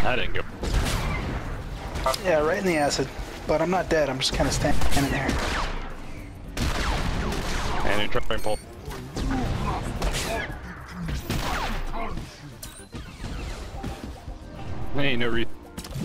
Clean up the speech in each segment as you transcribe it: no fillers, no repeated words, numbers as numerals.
I didn't go. Yeah, right in the acid. But I'm not dead, I'm just kind of standing there. And you try and pull. Ain't no reason.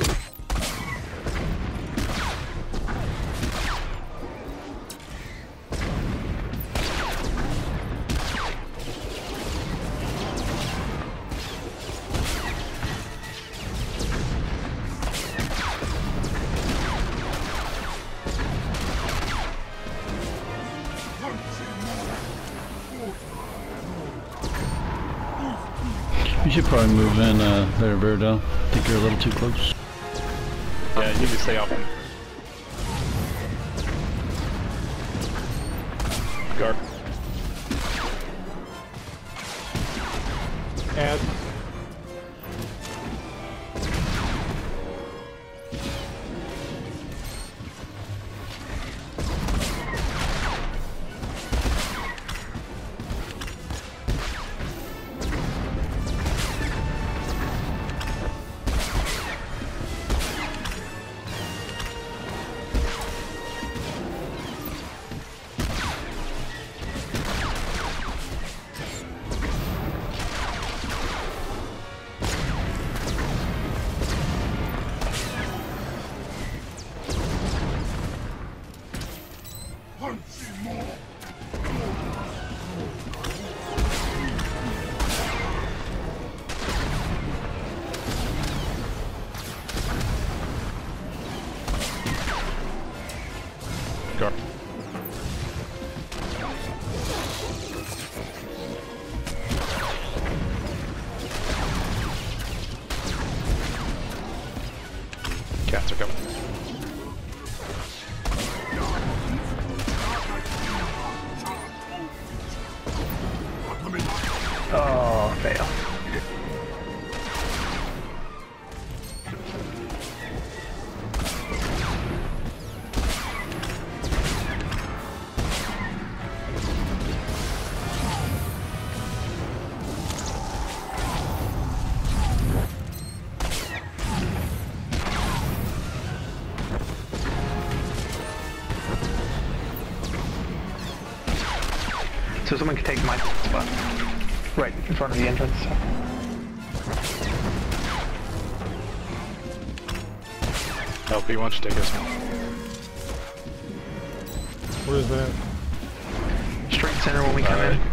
You should probably move in there, Birdo. I think you're a little too close. Yeah, you need to stay off him. Guard. Add. Guard. Cats are coming. Oh, fail. So someone can take my spot. Right in front of the entrance. LP, why don't you take us? Where is that? Straight center when we come in.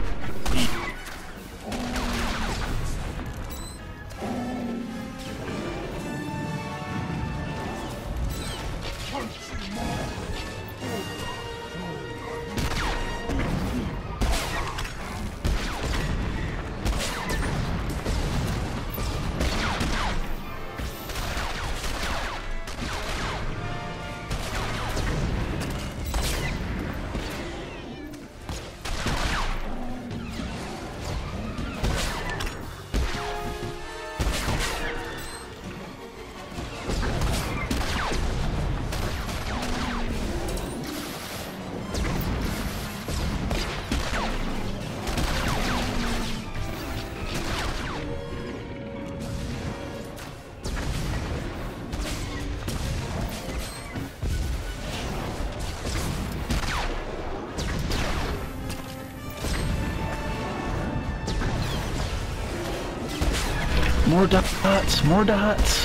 More dots! More dots!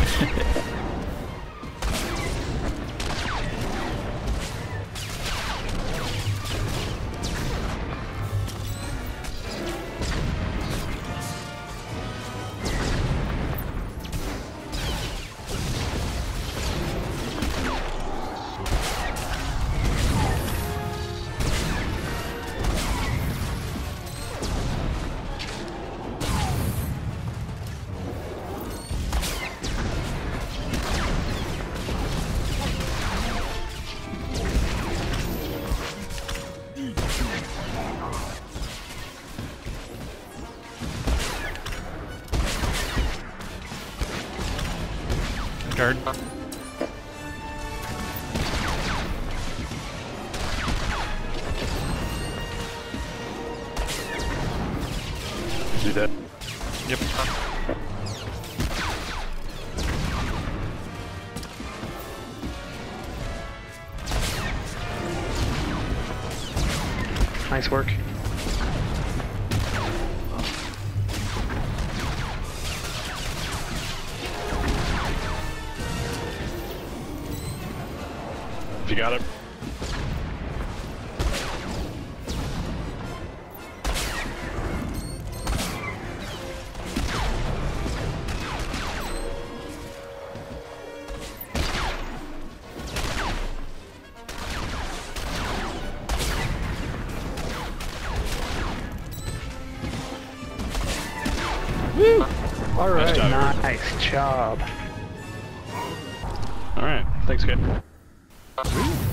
Guard. Do that. Yep. Nice work. If you got it. Alright. job. Nice job. Alright, thanks, kid.